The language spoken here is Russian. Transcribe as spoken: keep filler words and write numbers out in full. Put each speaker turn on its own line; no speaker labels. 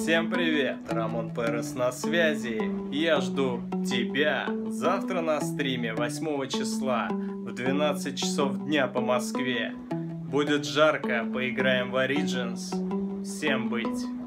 Всем привет, Рамон Перес на связи. Я жду тебя завтра на стриме восьмого числа в двенадцать часов дня по Москве. Будет жарко, поиграем в Origins. Всем быть.